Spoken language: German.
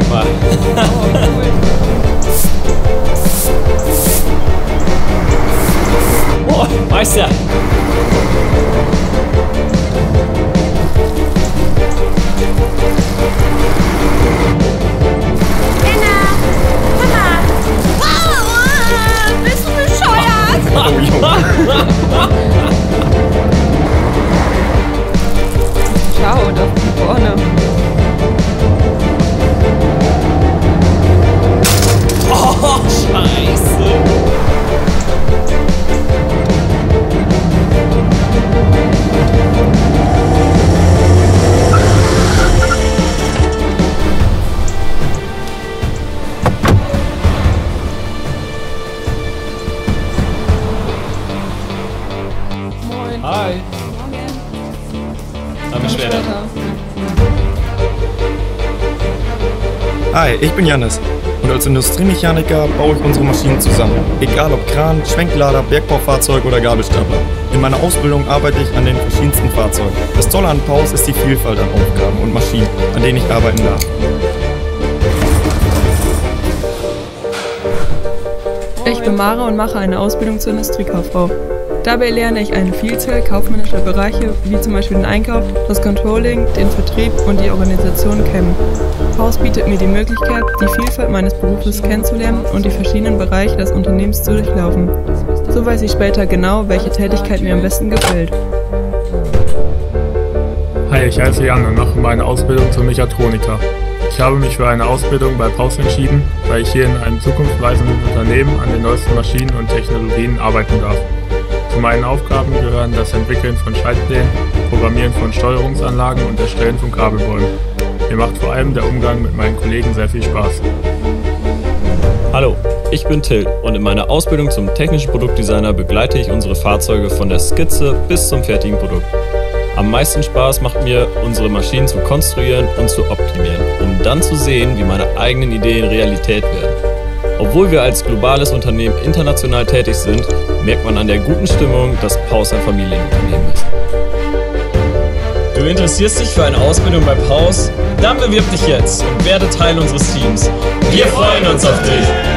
mal. Oh, Meister! Bist du bescheuert? Oh, Junge. Schau, da vorne. Oh, Scheiße! Moin. Hi! Aber schwer dann. Hi, ich bin Jannis und als Industriemechaniker baue ich unsere Maschinen zusammen. Egal ob Kran, Schwenklader, Bergbaufahrzeug oder Gabelstapler. In meiner Ausbildung arbeite ich an den verschiedensten Fahrzeugen. Das Tolle an Paus ist die Vielfalt an Aufgaben und Maschinen, an denen ich arbeiten darf. Ich bin Mara und mache eine Ausbildung zur Industriekauffrau. Dabei lerne ich eine Vielzahl kaufmännischer Bereiche, wie zum Beispiel den Einkauf, das Controlling, den Vertrieb und die Organisation kennen. Paus bietet mir die Möglichkeit, die Vielfalt meines Berufes kennenzulernen und die verschiedenen Bereiche des Unternehmens zu durchlaufen. So weiß ich später genau, welche Tätigkeit mir am besten gefällt. Hi, ich heiße Jan und mache meine Ausbildung zum Mechatroniker. Ich habe mich für eine Ausbildung bei Paus entschieden, weil ich hier in einem zukunftsweisenden Unternehmen an den neuesten Maschinen und Technologien arbeiten darf. Zu meinen Aufgaben gehören das Entwickeln von Schaltplänen, Programmieren von Steuerungsanlagen und Erstellen von Kabelbäumen. Mir macht vor allem der Umgang mit meinen Kollegen sehr viel Spaß. Hallo, ich bin Till und in meiner Ausbildung zum technischen Produktdesigner begleite ich unsere Fahrzeuge von der Skizze bis zum fertigen Produkt. Am meisten Spaß macht mir, unsere Maschinen zu konstruieren und zu optimieren, um dann zu sehen, wie meine eigenen Ideen Realität werden. Obwohl wir als globales Unternehmen international tätig sind, merkt man an der guten Stimmung, dass Paus ein Familienunternehmen ist. Du interessierst dich für eine Ausbildung bei Paus? Dann bewirb dich jetzt und werde Teil unseres Teams. Wir freuen uns auf dich!